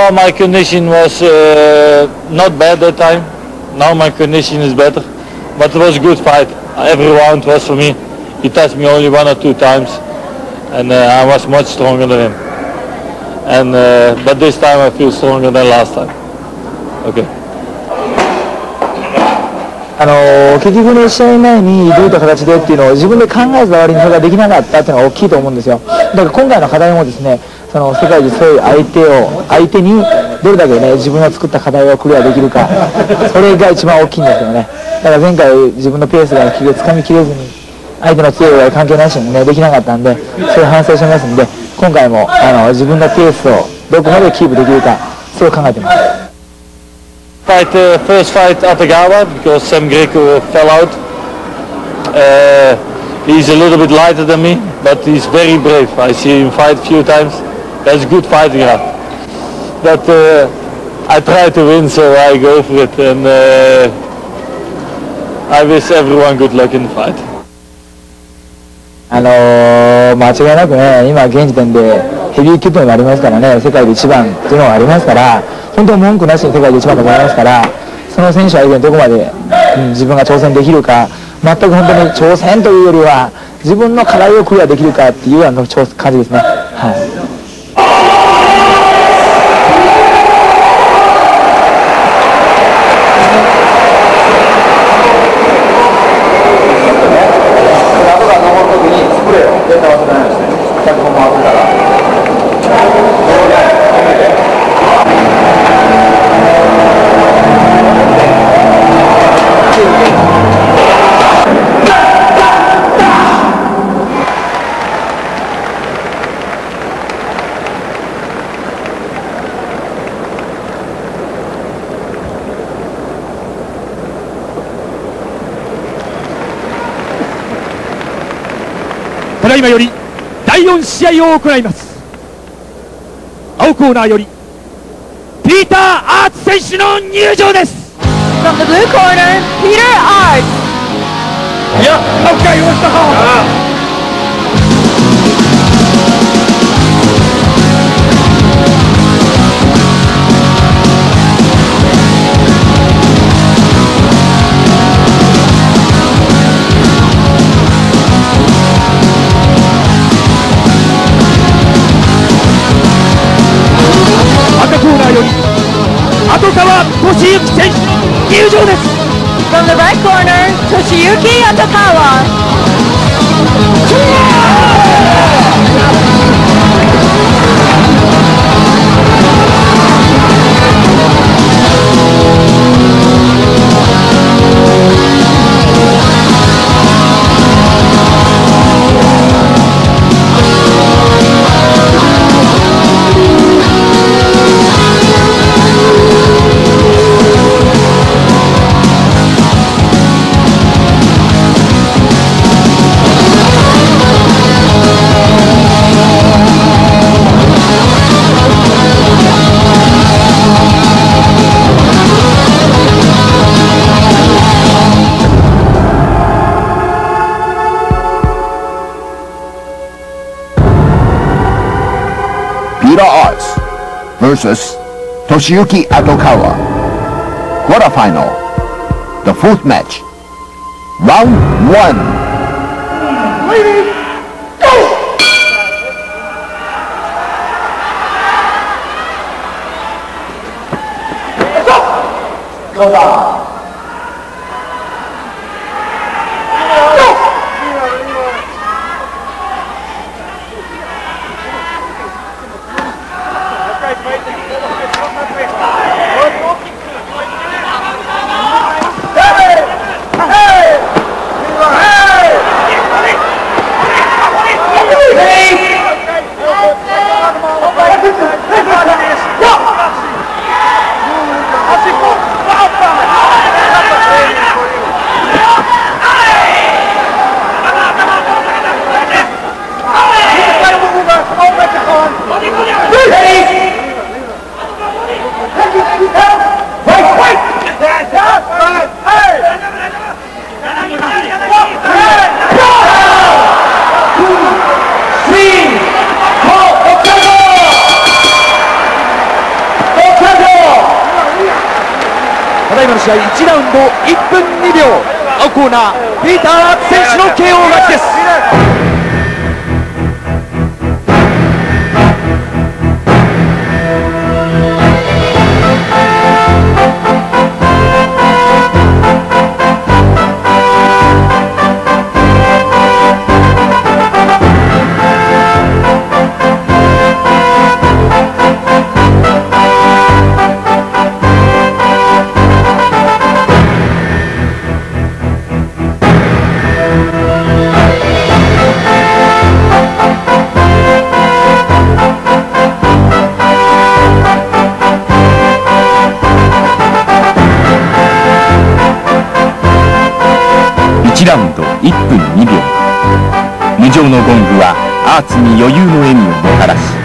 Before my condition was not bad that time. Now my condition is better, but it was a good fight. Every round was for me. He touched me only 1 or 2 times, and I was much stronger than him. And but this time I feel stronger than last time. Okay. 結局ね、試合前にどういった形でっていうのを自分で考えた割にそれができなかったっていうのが大きいと思うんですよ。だから今回の課題もですね、その世界で強い相手にどれだけね自分の作った課題をクリアできるか、それが一番大きいんですよね。だから前回自分のペースがつかみきれずに相手の強い弱い関係なしにねできなかったんで、そういう反省しますんで、今回も自分のペースをどこまでキープできるか、それを考えてます。 First fight Atagawa because Sam Greco fell out. He's a little bit lighter than me, but he's very brave. I see him fight a few times. That's a good fighting art. But I try to win, so I go for it, and I wish everyone good luck in the fight. 間違いなくね、今現時点でヘビー級というのがありますからね、世界で一番というのがありますから、本当に文句なしに世界で一番と思いますから、その選手相手にどこまで、自分が挑戦できるか、全く本当に挑戦というよりは自分の課題をクリアできるかっていうような感じですね。はい。 ただいまより第4試合を行います。青コーナーよりピーター・アーツ選手の入場です。 From the blue corner, Peter Aerts. Yeah, okay, what's the call? From the right corner, Toshiyuki Atakawa. Peter Aerts versus Toshiyuki Atakawa. Quarterfinal. The fourth match. Round 1. Go down. だいまの試合1ラウンド1分2秒、青コーナーピーター・アーツ選手の KO 勝ちです。 1ラウンド1分2秒、無情のゴングはアーツに余裕の笑みをもたらし、